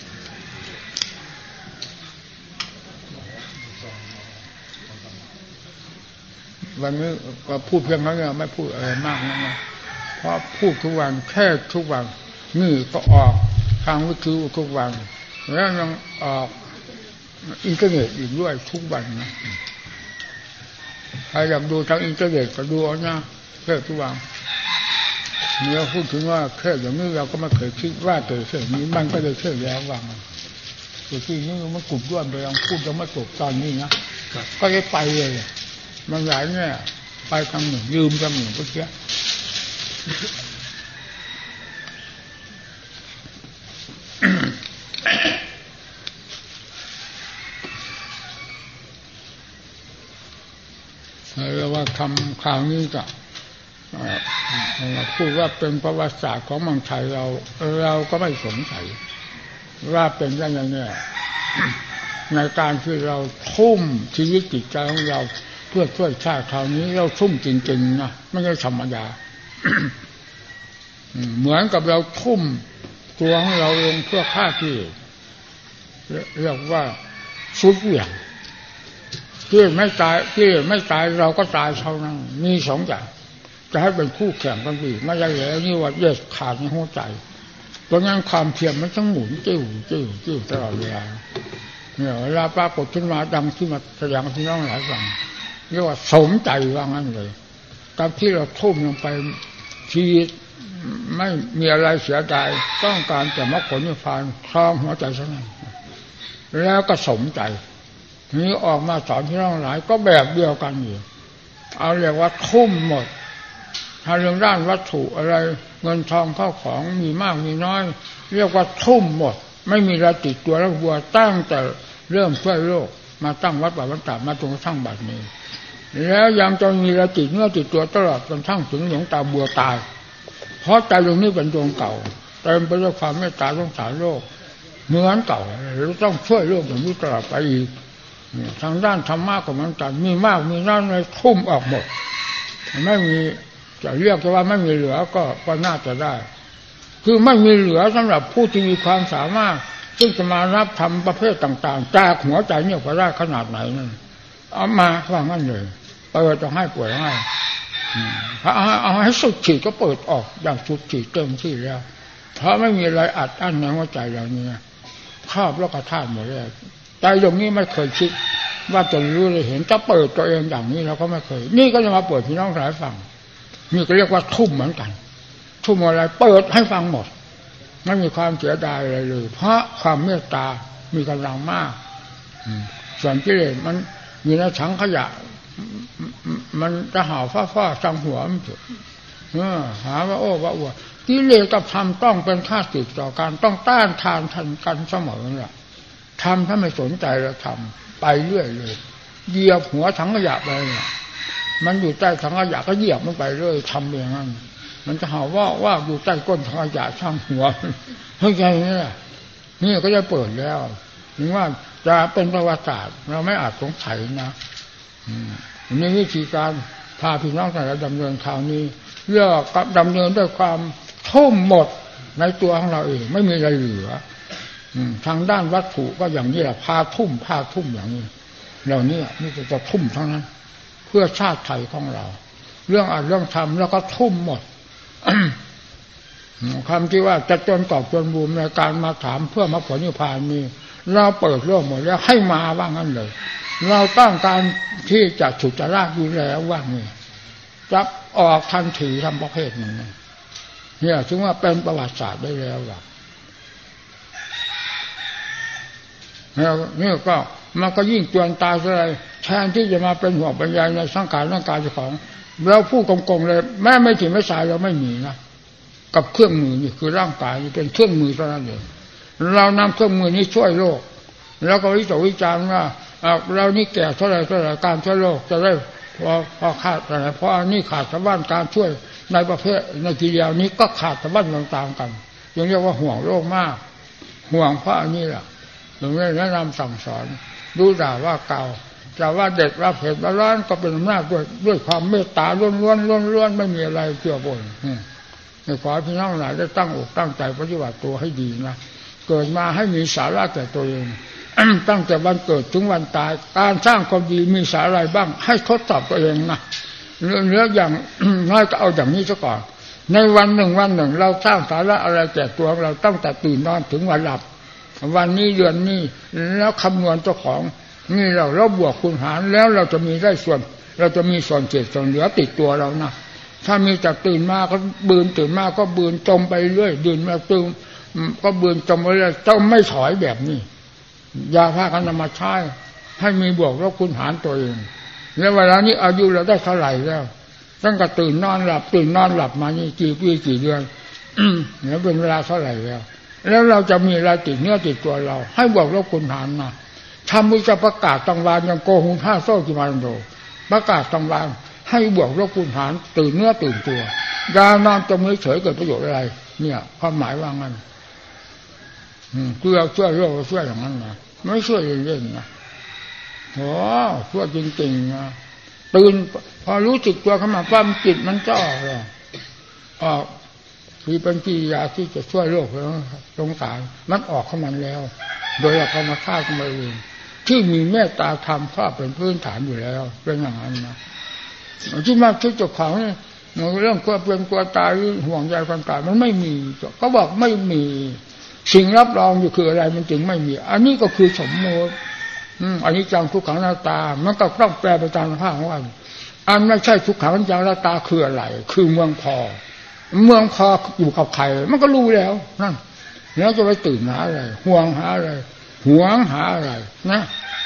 วันนี้ก็พูดเพียงนั้นเนี่ยไม่พูดอะไรมากนะเพราะพูดทุกวันแค่ทุกวันนี่ก็ออกทางวิทยุทุกวันแล้วยังออกอินเทอร์เน็ตอีกด้วยทุกวันนะใครอยากดูทางอินเทอร์เน็ตก็ดูเอานะแค่ทุกวันเนี่ยพูดถึงว่าแค่อย่างนี้เราก็ไม่เคยคิดว่าแต่เช่นนี้มันก็เลยเชื่อแล้วว่าแต่ที่นี้มันกลุ่มด้วนไปยังพูดยังไม่จบตอนนี้นะก็จะไปเลยมันหลายเนี่ยไปทางหนึ่งยืมทางหนึ่งก็เชื่อเรียกว่าคำข่าวนี้ก็พูดว่าเป็นประวัติศาสตร์ของเมืองไทยเราเราก็ไม่สงสัยว่าเป็นอย่างนี้ในการที่เราทุ่มชีวิตจิตใจของเราเพื่อช่วยชาติคราวนี้เราทุ่มจริงๆนะไม่ใช่ธรรมดา เหมือนกับเราทุ่มตัวของเราลงเพื่อฆ่าที่เรียกว่าสุดเหวี่ยงที่ไม่ตายที่ไม่ตายเราก็ตายเท่านั้นมีสองอย่างจะให้เป็นคู่แข่งกันดีไม่ใช่แล้วนี่ว่าเด็ดขาดในหัวใจเพราะงั้นความเพียรมันต้องหมุนจิ้วจิ้วจิ้วตลอดเวลาเนี่ยเวลาปรากฏขึ้นมาดังที่มาแสดงที่น้องหลายฟังเรียกว่าสมใจว่างั้นเลยกับที่เราทุ่มลงไปชีวิตไม่มีอะไรเสียดายต้องการแต่มรรคผลนิพพานครองหัวใจเท่านั้นแล้วก็สมใจทีนี้ออกมาสอนที่น้องหลายก็แบบเดียวกันอยู่เอาเรียกว่าทุ่มหมดถ้าเรื่องด้านวัตถุอะไรเงินทองเข้าของมีมากมีน้อยเรียกว่าทุ่มหมดไม่มีอะไรติดตัวแล้วหัวตั้งแต่เริ่มช่วยโลกมาตั้งวัดป่าวัดตามาจนกระทั่งบัดนี้แล้วยังจะมีระจิตเนื้อจิตตัวตลอดจนทั้งถึงหลวงตาบัวตายเพราะใจดวงนี้เป็นดวงเก่าเต็มไปด้วยความเมตตาสงสารโลกเหมือนเก่าเราต้องช่วยโลกอย่างนี้ตลอดไปอีกทางด้านธรรมะก็เหมือนกันมีมากมีน้อยในทุ่มออกหมดไม่มีจะเรียกว่าไม่มีเหลือก็ก็น่าจะได้คือไม่มีเหลือสำหรับผู้ที่มีความสามารถซึ่งจะมารับทำประเภทต่างๆจากหัวใจเนี่ยก็ได้ขนาดไหนนั่นเอามาว่างั้นเลยเปิดจะให้ป่วยให้เอาเอาให้สุดขีดก็เปิดออกอย่างสุดขีดเต็มที่แล้วเพราะไม่มีอะไรอัดอั้นในหัวใจเราเนี่ยครอบแล้วก็ท่าหมดเลยใจตรงนี้ไม่เคยคิดว่าจะรู้เลยเห็นจะเปิดตัวเองอย่างนี้เราก็ไม่เคยนี่ก็จะมาเปิดพี่น้องหลายฟังนี่ก็เรียกว่าทุ่มเหมือนกันทุ่มอะไรเปิดให้ฟังหมดไม่มีความเสียดายอะไรเลยเพราะความเมตตามีกำลังมากส่วนกิเลสมันมีในถังขยะมันจะห่าวฟ้าๆสั่งหัวมันถูกหาว่าโอ้ว่าอวดกิเลสกับธรรมต้องเป็นข้าศึกต่อกันต้องต้านทานทันกันเสมอเนี่ยทำถ้าไม่สนใจเราทำไปเรื่อยเลยเหยียบหัวถังขยะไปเนี่ยมันอยู่ใต้ถังขยะก็เหยียบมันไปเรื่อยทำอย่างนั้นมันจะหาว่าว่าอยู่ใต้ก้นถังขยะช่างหัวเฮ้ยไงเนี่ยนี่ก็จะเปิดแล้วถึงว่าจะเป็นประวัติศาสตร์เราไม่อาจสงสัยนะนี่วิธีการพาพี่น้องแต่ละดำเนินทางนี้เลือกดำเนินด้วยความทุ่มหมดในตัวของเราเองไม่มีอะไรเหลือทางด้านวัตถุก็อย่างนี้แหละพาทุ่มพาทุ่มอย่างนี้เหล่านี้นี่จะทุ่มทั้งนั้นเพื่อชาติไทยของเราเรื่องอ่านเรื่องทำแล้วก็ทุ่มหมด คำที่ว่าจะจนกอบจนบูมในการมาถามเพื่อมรรคผลนิพพานมีเราเปิดโลกหมดแล้วให้มาว่างั้นเลยเราต้องการที่จะฉุดจะลากอยู่แล้วว่านี่จะออกทันทีทำประเภทนี้เนี่ยถึงว่าเป็นประวัติศาสตร์ได้แล้วล่ะนี่ก็มันก็ยิ่งจวนตายอะไรแทนที่จะมาเป็นห่วงเป็นใยในสังขารร่างกายเจ้าของเราพูดกงๆเลยแม้ไม่ถึงไม่สายเราไม่มีนะกับเครื่องมือนี่คือร่างกายนี่เป็นเครื่องมือเท่านั้นเองเรานำเครื่องมือนี้ช่วยโลกแล้วก็วิจารณ์วิจารณ์ว่าเรานี่แก่เท่าไรเท่าไรการช่วยโลกจะได้พอพอขาดอะไรเพราะอันนี้ขาดสะบั้นการช่วยในประเภทในทีเดียวนี้ก็ขาดสะบั้นต่างๆกันยังเรียกว่าห่วงโลกมากห่วงเพราะอันนี้แหละหลวงพ่อแนะนำสั่งสอนดูด่าว่าเก่าจะว่าเด็ดว่าเผ็ดว่าร้อนก็เป็นอำนาจด้วยด้วยความเมตตาล้วนๆล้วนๆไม่มีอะไรเกี่ยวกับในขอพี่น้องหลายได้ตั้งอกตั้งใจปฏิบัติตัวให้ดีนะเกิดมาให้มีสาระแก่ตัวเอง ตั้งแต่วันเกิดถึงวันตายการสร้างความดีมีสาระบ้างให้ทดสอบตัวเองนะเรื่องเรื่องอย่างน้อยก็เอาอย่างนี้ซะก่อนในวันหนึ่งวันหนึ่งเราสร้างสาระอะไรแก่ตัวเราตั้งแต่ตื่นนอนถึงวันหลับวันนี้เดือนนี้แล้วคำนวณเจ้าของนี่เราเราบวกคูณหารแล้วเราจะมีได้ส่วนเราจะมีส่วนเศษส่วนเหลือติดตัวเรานะถ้ามีจากตื่นมาก็บืนตื่นมาก็บืนจมไปเรื่อยดื่นมาตื่นก็บืนจมไปเรื่อยต้องไม่ถอยแบบนี้อย่าพากันมาใช้ให้มีบวกลบคูณหารตัวเองแล้วเวลานี้อายุเราได้เท่าไหร่แล้วตั้งแต่ตื่นนอนหลับตื่นนอนหลับมานี่กี่ปีกี่เดือนเนี่ยเป็นเวลาเท่าไหร่แล้วแล้วเราจะมีอะไรติดเนื้อติดตัวเราให้บวกลบคูณหารมาทำมุจะประกาศตังวานยังโกหุงผ้าโซ่กิมันโดประกาศตังวานให้บวกลบคูณหารตื่นเนื้อตื่นตัวดานอนจะไม่เฉยเกิดประโยชน์อะไรเนี่ยความหมายว่างั้นเพื่อช่วยโลกช่วยอย่างนั้นนะไม่ช่วยเล่นๆนะโอ้ช่วยจริงๆนะตื่นพอรู้สึกตัวขึ้นมาปั๊มจิตมันจ่อเลยออกที่เป็นกิริยาที่จะช่วยโลกแล้วสงสารมันออกเข้ามันแล้วโดยธรรมชาติของมันเองที่มีเมตตาธรรมข้าเป็นพื้นฐานอยู่แล้วเป็นอย่างนั้นนะที่มาคิดเจ้าของเรื่องกลัวเป็นกลัวตายห่วงใยความตายมันไม่มีก็บอกไม่มีสิ่งรับรองอยู่คืออะไรมันจึงไม่มีอันนี้ก็คือสมมติอันนี้จังทุกขังหน้าตามันก็ต้องแปลไปตามสภาพของมันอันไม่ใช่ทุกขังจังหน้าตาคืออะไรคือเมืองพอเมืองพออยู่กับใครมันก็รู้แล้วนั่นแล้วจะไปตื่นหาอะไรห่วงหาอะไรหวงหาอะไรนะ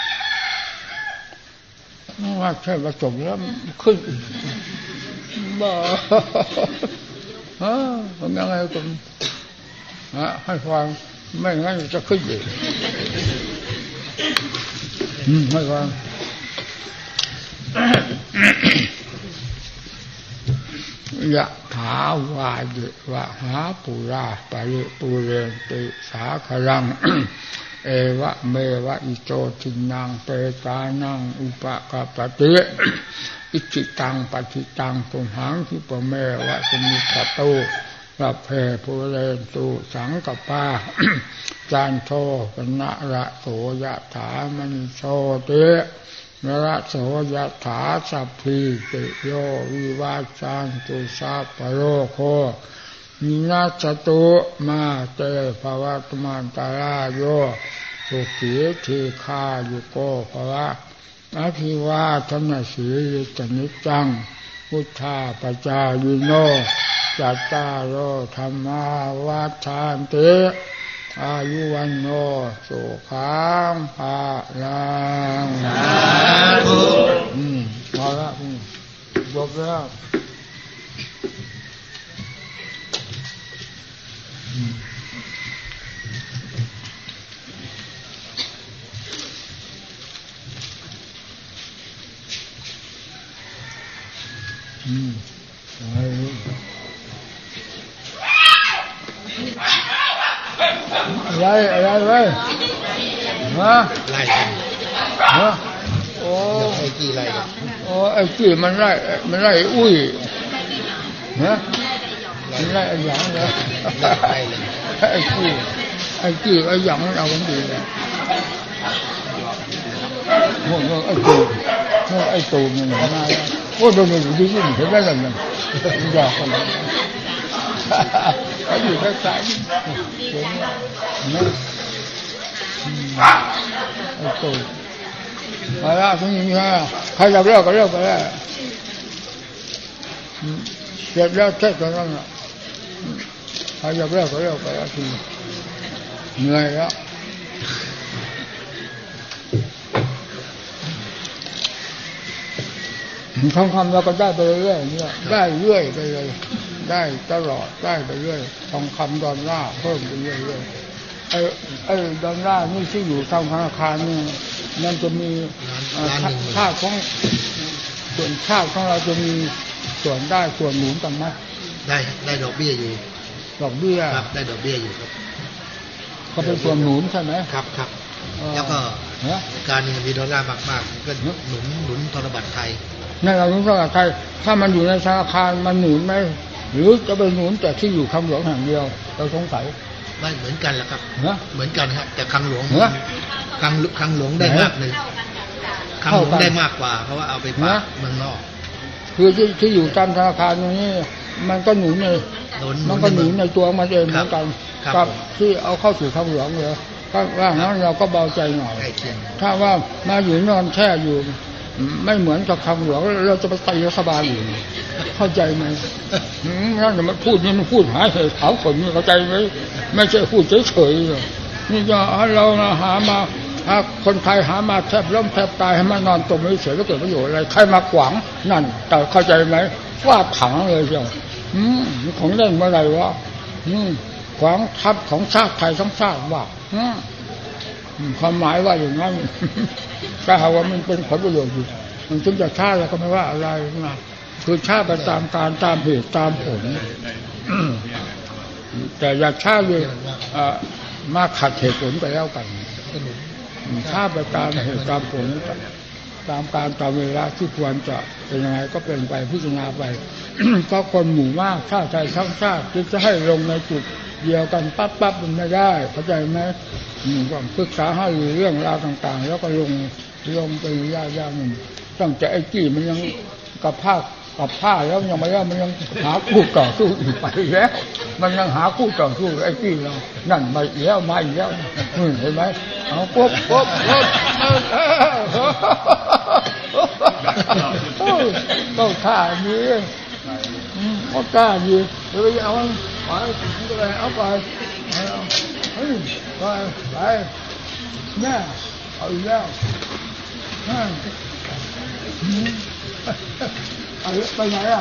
ว่าใช่ผสมแล้วขึ้นบ้าเออผมยังไงก็นะให้ฟังไม่งั้นจะขึ้นอีกอืมให้ฟังยะถาวายิวะหาปุราปะริปุเรนติสาคลัง เอวะเมวะอิโตทินังเปตานังอุปกปติอิจิตังปฏิตังตุมหังคิปะเมวะสมิจโตสัพเพปุเรนตุสังกปา จานโทปนะระโสยะถามณิโชตินระโสยะถาสัพพิติโยวิวัจจันตุสัพพโรโควินาศตุมาเตภวัตมันตรายโยสุขีทีฆายุโกภวะอภิวาทนาสีลิจนิจังพุทธาปจายิโนจัตตารโอธรรมาวัฏันติอายุวันโนสุขังภาลังสาธุอืมพอละอืมจบแล้วอืมอืมอะไรอะไรเว้ยฮะไล่ฮะโอ้ไอ้กี่ไล่โอ้ไอ้กี่มันไล่มันไล่อุ้ยฮะมันไล่ไอ้หยางเลยไอ้กี่ไอ้กี่ไอ้หยางมันเอากันดีเลยโอ้โหไอ้ตูโอ้ไอ้ตูมันหนามาโอ้โดนมันอยู่ที่นี่เห็นไหมล่ะมันหยอกกันเขาอยู่ข้างซ้ายนี่เห็นไหมไอ้ตูมาแล้วทุกอย่างนี้ฮะใครอยากเลิกก็เลิกไปแล้วเสร็จแล้วเสร็จแล้วนั่นแหละใครอยากเลิกก็เลิกไปแล้วทีเหนื่อยแล้วทองคำเราก็ได้ไปเรื่อยๆเนี่ยได้เรื่อยไปเลยได้ตลอดได้ไปเรื่อยทองคำดอลลาร์เพิ่มไปเรื่อยๆไอ้ไอ้ดอลลาร์นี่ที่อยู่ทางธนาคารนี่มันจะมีค่าของส่วนค่าของเราจะมีส่วนได้ส่วนหนุนกันไหมได้ได้ดอกเบี้ยอยู่ดอกเบี้ยครับได้ดอกเบี้ยอยู่ครับก็เป็นส่วนหนุนใช่ไหมครับครับแล้วก็การเงินมีดอลลาร์มากๆก็หนุนหนุนธนบัตรไทยนั่นเรารู้ว่าใครถ้ามันอยู่ในธนาคารมันหนุนไหมหรือจะไปหนุนแต่ที่อยู่คำหลวงแห่งเดียวเราสงสัยไม่เหมือนกันแหละครับเหมือนกันครับแต่คำหลวงคำคำหลวงได้มากหนึ่งคำหลวงได้มากกว่าเพราะว่าเอาไปฝากเมืองนอกคือที่ที่อยู่ตามธนาคารตรงนี้มันก็หนุนในมันก็หนุนในตัวมันเองเหมือนกันกับที่เอาเข้าสู่คำหลวงเลยถ้าว่างั้นเราก็เบาใจหน่อยถ้าว่ามาอยู่นอนแช่อยู่ไม่เหมือนกับคำหลวงเราจะไปตีรัฐบาลอยู่เข้าใจไหมนั่นมันพูดนี่มันพูดหาเหตุเขาคนนี่เข้าใจไหมไม่ใช่พูดเฉยๆนี่จะเราหามาถ้าคนไทยหามาแทบล้มแทบตายให้มานอนตรงนี้เฉยแล้วเกิดประโยชน์อะไรใครมาขวางนั่นแต่เข้าใจไหมว่าถังเลยเชียวอืมของเล่นเมื่อไรวะอืมขวางทัพของชาติไทยทั้งชาติว่าอืมความหมายว่าอย่างนั้นถ้าหากว่ามันเป็นผลประโยชน์อยู่มันถึงจะฆ่าแล้วก็ไม่ว่าอะไรนะคือฆ่าไปตามการตามเหตุตามผลแต่อย่าฆ่าเลยมาขัดเหตุผลไปแล้วกันฆ่าไปตามเหตุตามผลตามการตามเวลาที่ควรจะเป็นยังไงก็เป็นไปพิจารณาไปเพราะคนหมู่มากชาติใจทั้งชาติจะให้ลงในจุดเดียวกันปั๊บปั๊บมันไม่ได้เข้าใจไหมก็ปรึกษาหารือเรื่องราวต่างๆแล้วก็ลงลงไปยากๆหนึ่งตั้งแต่ไอ้กี้มันยังกับผ้ากับผ้าแล้วยังไม่ได้มันยังหาคู่ต่อสู้อีกไปแล้วมันยังหาคู่ต่อสู้ไอ้กี้เรานั่นมาอีกแล้วมาอีกแล้วเห็นไหมเอาปุ๊บปุ๊บปุ๊บก็ท่านี้ก็ท่านี้เดี๋ยวเอาไปก็เลยเอาไปเฮ้ยไปไปแม่เอาอีกแล้วเอาไปไหนอ่ะ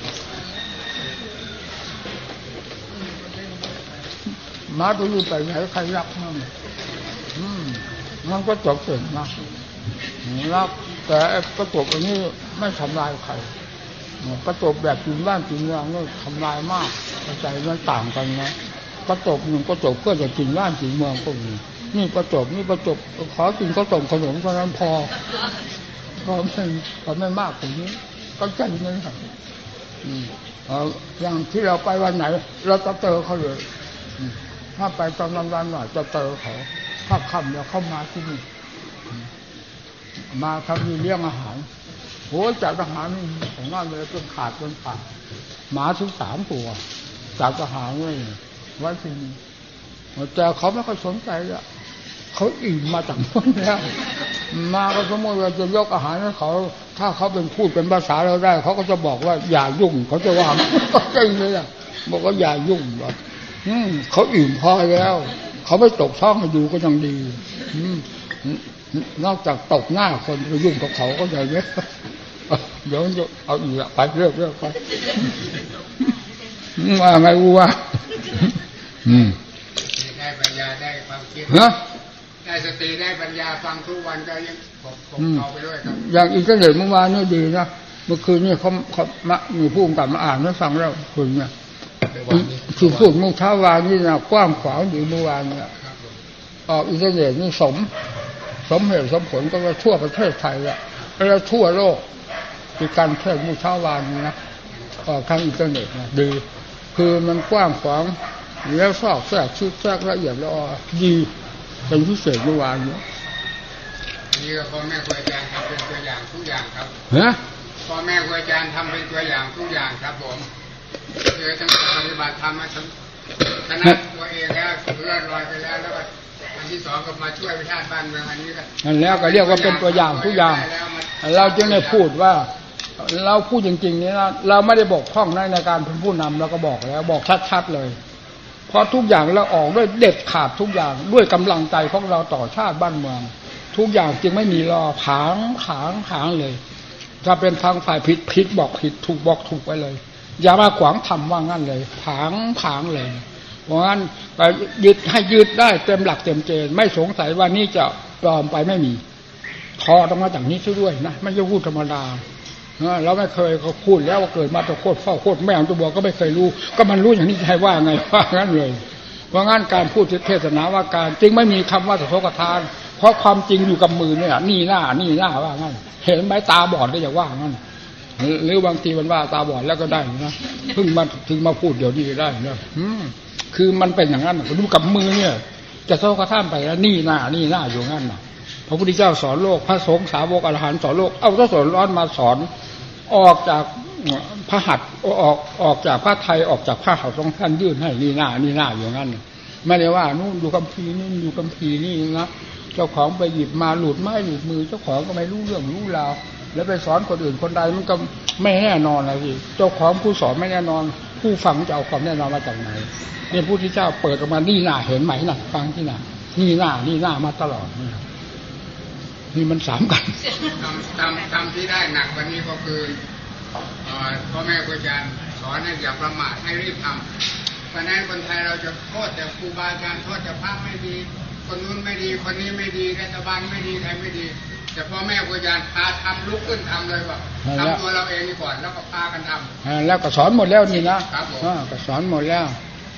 มาตัวอยู่ไปไหนใครรักมั่งมันก็จบเสร็จนะรักแต่ประกบอันนี้ไม่ทำลายใครประตบแบบจีนบ้านจีนเมืองนี่ทำลายมากใจมันต่างกันนะประตบหนึ่งประตบเพื่อจะกินบ้านจีนเมืองก็มีนี่ประตบนี่ประตบขอกินข้าวต้มขนมเท่านั้นพอพอไม่พอไม่มากกว่านี้ก็ใจเงินครับอย่างที่เราไปวันไหนเราจะเจอเขาเลยถ้าไปตอนวันๆหน่อยจะเจอเขาถ้าค่ำเราเข้ามาที่นี่มาทำมีเลี้ยงอาหารโอ้จากทหารของนั่นเลยเป็นขาดเป็นขาดหมาถึงสามตัวจากทหารเลยไว้ที่นี่แต่เขาไม่ค่อยสนใจอ่ะเขาอิ่มมาจากนู้นแล้วมาก็สมมติเราจะยกอาหารให้เขาถ้าเขาเป็นพูดเป็นภาษาเราได้เขาก็จะบอกว่าอย่ายุ่งเขาจะว่าก็จริงเลยอ่ะบอกว่าอย่ายุ่งแบบเขาอิ่มพอแล้วเขาไม่ตกท้องมาอยู่ก็ยังดีนอกจากตกหน้าคนไปยุ่งกับเขาก็อย่างนี้เดี๋ยวเอาอีกไปเรื่อยเรื่อยไปว่าไงกูว่าได้ปัญญาได้ความคิดได้สติได้ปัญญาฟังทุกวันก็ยังผมเอาไปด้วยครับอย่างอีกเรื่องเมื่อวานนี่ดีนะเมื่อคืนนี่เขาเขามามีผู้กำกับมาอ่านให้ฟังแล้วคืนเนี่ยคือพูดเมื่อเช้าวานนี่นะกว้างขวางอยู่เมื่อวานเนี่ยออกอินเทอร์เน็ตนี่สมสมเหตุสมผลก็ทั่วประเทศไทยแล้วแล้วทั่วโลกมีการเทศน์เมื่อเช้าวานนี้นะออกทางอินเทอร์เน็ตนะดีคือมันกว้างขวางแล้วซอกแทรกชุดแทรกละเอียดแล้วดีเป็นพิเศษเมื่อวานนี้นี่ก็พ่อแม่ครูอาจารย์ทำเป็นตัวอย่างทุกอย่างครับฮะพ่อแม่ครูอาจารย์ทำเป็นตัวอย่างทุกอย่างครับผมเดี๋ยวต้องปฏิบัติธรรมมาคณะตัวเองแล้วเลื่อนลอยไปแล้วแล้วก็อันที่สองก็มาช่วยประชาชนบ้านเมืองอันนี้ก็นั่นแล้วก็เรียกว่าเป็นตัวอย่างทุกอย่างเราจึงได้พูดว่าเราพูดจริงๆนี่นะเราไม่ได้บกพร่องในการเป็นผู้นำเราก็บอกแล้วบอกชัดๆเลยเพราะทุกอย่างเราออกด้วยเด็ดขาดทุกอย่างด้วยกำลังใจของเราต่อชาติบ้านเมืองทุกอย่างจึงไม่มีรอผางผางผางเลยถ้าเป็นทางฝ่ายผิดผิดบอกผิดถูกบอกถูกไปเลยอย่ามาขวางทำว่างั้นเลยผางผางเลยเพราะงั้นไปยึดให้ยึดได้เต็มหลักเต็มเจนไม่สงสัยว่านี่จะปลอมไปไม่มีทอต้องมาจากนี้ด้วยนะไม่ใช่พูดธรรมดาเราไม่เคยเขาพูดแล้วว่าเกิดมาตัวโคตรเฝ้าโคตรแม่ตัวบัวก็ไม่เคยรู้ก็มันรู้อย่างนี้จะให้ว่าไงว่างั้นเลยเพราะงั้นการพูดเทศนาว่าการจึงไม่มีคำว่าสะทกทานเพราะความจริงอยู่กับมือเนี่ยนี่หน้านี่หน้าว่างั้นเห็นไหมตาบอดก็อย่าว่างั้นหรือบางทีมันว่าตาบอดแล้วก็ได้นะเพิ่งมาถึงมาพูดเดี๋ยวนี้ได้นะคือมันเป็นอย่างนั้นดูกับมือเนี่ยจะสะทกทานไปแล้วนี่หน้านี่หน้าอยู่งั้นนะพระพุทธเจ้าสอนโลกพระสงฆ์สาวกอรหันต์สอนโลกเอาพระสอนร้อนมาสอนออกจากพระหัตถ์ออกออกจากพระไทยออกจากพระหัตถ์ของท่านยื่นให้นี่หน้านี่หน้าอยู่งั้นไม่ได้ว่านู่นดูคัมภีร์นี่ดูคัมภีร์นี่นะเจ้าของไปหยิบมาหลุดไม้หลุดมือเจ้าของก็ไม่รู้เรื่องรู้ราวแล้วไปสอนคนอื่นคนใดมันก็ไม่แน่นอนเลยพี่เจ้าของผู้สอนไม่แน่นอนผู้ฟังจะเอาความแน่นอนมาจากไหนนี่พระพุทธเจ้าเปิดออกมานี่หน้าเห็นไหมน่ะฟังที่น่ะนี่หน้านี่หน้ามาตลอดนี่นี่มันสามกันทำทำทำที่ได้หนักวันนี้ก็คือพ่อแม่ครูอาจารย์สอนให้อย่าประมาทให้รีบทำเพราะนั้นคนไทยเราจะโทษแต่ครูบาอาจารย์โทษแต่พระไม่ดีคนนู้นไม่ดีคนนี้ไม่ดีรัฐบาลไม่ดีใครไม่ดีแต่พ่อแม่ครูอาจารย์พาทำลุกขึ้นทำเลยว่าทำตัวเราเองก่อนแล้วก็พากันทำแล้วก็สอนหมดแล้วนี่นะก็สอนหมดแล้ว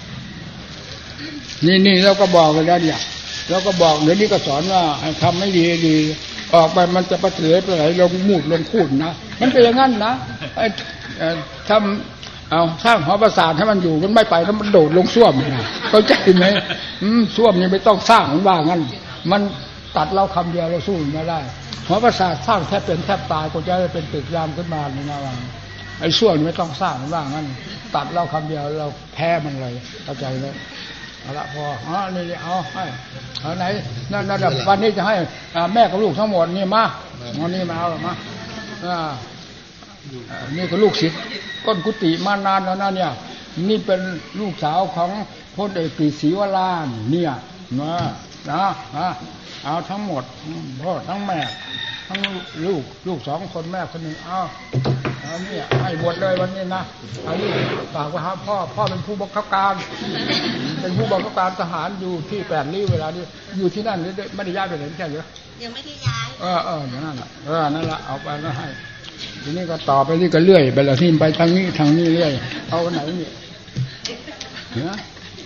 นี่นี่เราก็บอกไปแล้วเนี่ยเราก็บอกเดี๋ยวนี้ก็สอนว่าทำไม่ดีดีออกไปมันจะประเถือไปไหนลงมูดลงคูดนะมันเป็นอย่างนั้นนะไอ้ทำเอาสร้างหอประสาทให้มันอยู่มันไม่ไปแล้วมันโดดลงส้วมนะเข้าใจไหมส้วมนี่ไม่ต้องสร้างมันว่างั้นมันตัดเราคำเดียวเราสู้ไม่ได้หอประสาทสร้างแทบเป็นแทบตายก็จะได้เป็นตึกรามขึ้นมาในนาวังไอ้ส้วมไม่ต้องสร้างมันว่างั้นตัดเราคำเดียวเราแพ้มันเลยเข้าใจไหมเอาละพออ๋อนี่เอาให้เอาไหนนั่นนั่นวันนี้จะให้แม่กับลูกทั้งหมดนี่มาวันนี้มาเอามาอ่านี่ก็ลูกศิษย์ก้นกุฏิมานานแล้วนะเนี่ยนี่เป็นลูกสาวของพลเอกกฤษศรีวราเนี่ยนะนะเอาทั้งหมดพ่อทั้งแม่ทั้งลูกลูกสองคนแม่คนหนึ่งเอาเอาเนี่ยให้หมดเลยวันนี้นะอันนี้ฝากไว้หาพ่อพ่อเป็นผู้บังคับการเป็นผู้บังคับการทหารอยู่ที่แปดริ้วเวลานี้อยู่ที่นั่นไม่ได้ย้ายไปไหนแค่เยอะยังไม่ได้ย้ายเออเอออย่างนั้นแหละเออนั่นแหละเอาไปแล้วให้ทีนี้ก็ต่อไปนี่ก็เลื่อยไปแล้วที่ไปทางนี้ทางนี้เลื่อยเอาไหนนี่เนาะ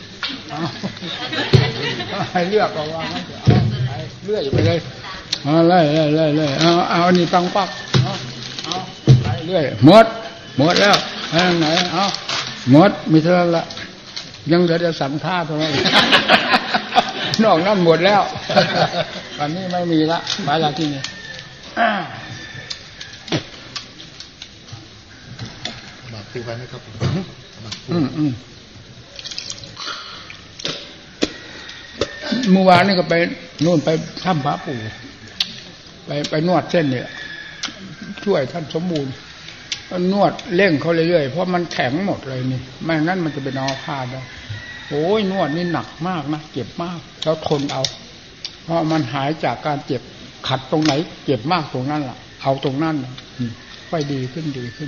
เอาให้เลือกเอาว่างั้นเอาเลื่อยไปเลยเอาไล่ไล่ไล่ไล่เอาเอานี่ปังปักเอาเอาไปเรื่อยหมดหมดแล้วทางไหนเอาหมดมีเท่านั้นละยังเหลือแต่สันท่าเท่านั้นนอกนั้นหมดแล้ววันนี้ไม่มีละไปละที่นี่มาปูกันไหมครับอืมอืมเมื่อวานนี่ก็ไปนู่นไปถ้ำพระปู่ไปไปนวดเส้นเนี่ยช่วยท่านสมบูรณ์นวดเร่งเขาเรื่อยๆเพราะมันแข็งหมดเลยนี่ไม่งั้นมันจะเป็นอัมพาตได้โอ้ยนวดนี่หนักมากนะเจ็บมากแล้วทนเอาเพราะมันหายจากการเจ็บขัดตรงไหนเจ็บมากตรงนั้นล่ะเอาตรงนั้นค่อยดีขึ้นดีขึ้น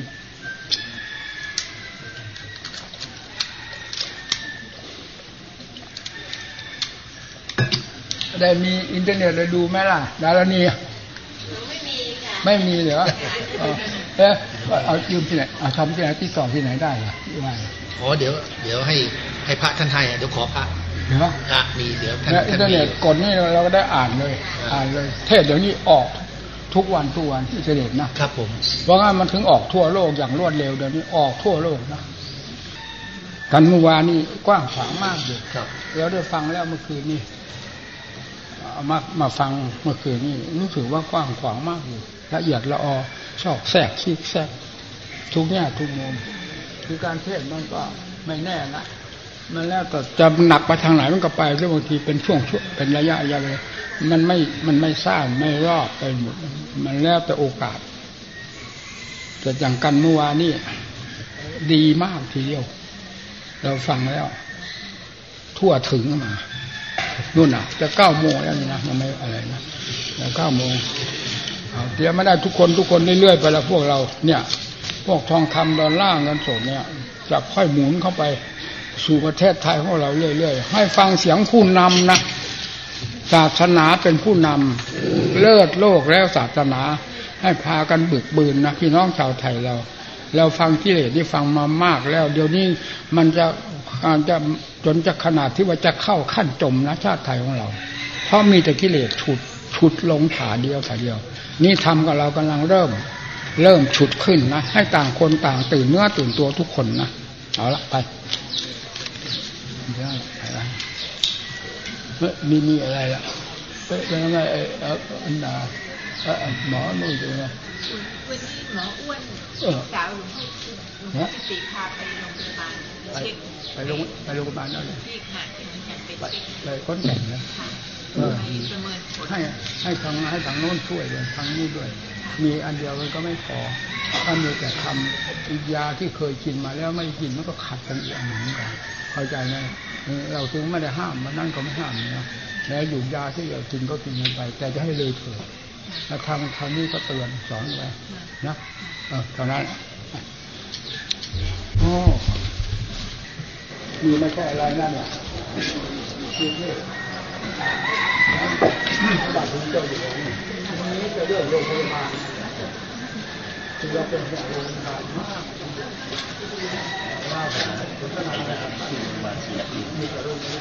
ได้มีอินเทอร์เน็ตเลยดูไหมล่ะดารณีไม่มีค่ะไม่มีเหรอเอ๊ะเอายืมที่ไหนเอาทำที่ไหนที่สอบที่ไหนได้ล่ะว่าอ๋อเดี๋ยวเดี๋ยวให้ให้พระท่านให้เดี๋ยวขอพระเดี๋ยวอ่ะมีเดี๋ยวท่านอินเทอร์เน็ตกดนี่เราก็ได้อ่านเลยอ่านเลยเทศเดี๋ยวนี้ออกทุกวันทุกวันอินเทอร์เน็ตนะครับผมเพราะงั้นมันถึงออกทั่วโลกอย่างรวดเร็วเดี๋ยวนี้ออกทั่วโลกนะกันเมื่อวานนี่กว้างขวางมากเลยครับเราได้ฟังแล้วเมื่อคืนนี้มามาฟังเมื่อคืนนี้รู้สึกว่ากว้างขวางมากเลยละเอียดละออชอบแทรกซีกแทรกทุกแง่ทุกมุมคือการเทศมันก็ไม่แน่นะมันแล้วแต่จะหนักไปทางไหนมันก็ไปแล้วบางทีเป็นช่วงช่วงเป็นระยะระยะเลยมันไม่มันไม่สร้างไม่รอบไปหมดมันแล้วแต่โอกาสแต่อย่างกันเมื่อวานนี่ดีมากทีเดียวเราฟังแล้วทั่วถึงมานู่นน่ะจะเก้าโมงแล้วนี่นะมันไม่อะไรนะจะเก้าโมงเอาเดี๋ยวไม่ได้ทุกคนทุกคนเรื่อยๆไปแล้วพวกเราเนี่ยพวกทองคำดอลลาร์เงินสดเนี่ยจะค่อยหมุนเข้าไปสู่ประเทศไทยของเราเรื่อยๆให้ฟังเสียงผู้นำนะศาสนาเป็นผู้นำเลิศโลกแล้วศาสนาให้พากันบึกบืนนะพี่น้องชาวไทยเราเราฟังกิเลสที่ฟังมามากแล้วเดี๋ยวนี้มันจะอาจจะจนจะขนาดที่ว่าจะเข้าขั้นจมนะชาติไทยของเราเพราะมีแต่กิเลสฉุดฉุดลงขาเดียวขาเดียวนี่ทำกับเรากำลังเริ่มเริ่มฉุดขึ้นนะให้ต่างคนต่างตื่นเนื้อตื่นตัวทุกคนนะเอาละไปเดี๋ยวอะไรมีมีอะไรล่ะเป็นยังไงไอ้อันน่ะหมอนู่นเป็นไงวันนี้หมออ้วนสาวหลวงพ่อหลวงพ่อสีพาไปโรงพยาบาลเช็คไปโรงไปโรงพยาบาลนั่นเลยที่ค่ะไปไปก้นแก่นนะให้ให้ทางให้ทางโน้นช่วยด้วยทางนี้ด้วยมีอันเดียวมันก็ไม่พอถ้ามีแต่ทำอีกยาที่เคยกินมาแล้วไม่กินมันก็ขัดกันอีกเหมือนกันเข้าใจไหมเราถึงไม่ได้ห้ามมันนั่นก็ไม่ห้ามนะแล้วอยู่ยาที่เรากินก็กินไปแต่จะให้เลยเถิดแล้วทางทางนี้ก็เตือนสอนไว้นะเออเท่านั้นโอ้มีไม่ใช่อะไรนั่นเนี่ยคือนี่บาดถึงเจ้าอยู่ตรงนี้วันนี้จะเรื่องโรงพยาบาลถือว่าเป็นโรงพยาบาลมากว่าแต่ศาสนาอะไรมีแต่โรงพยาบาล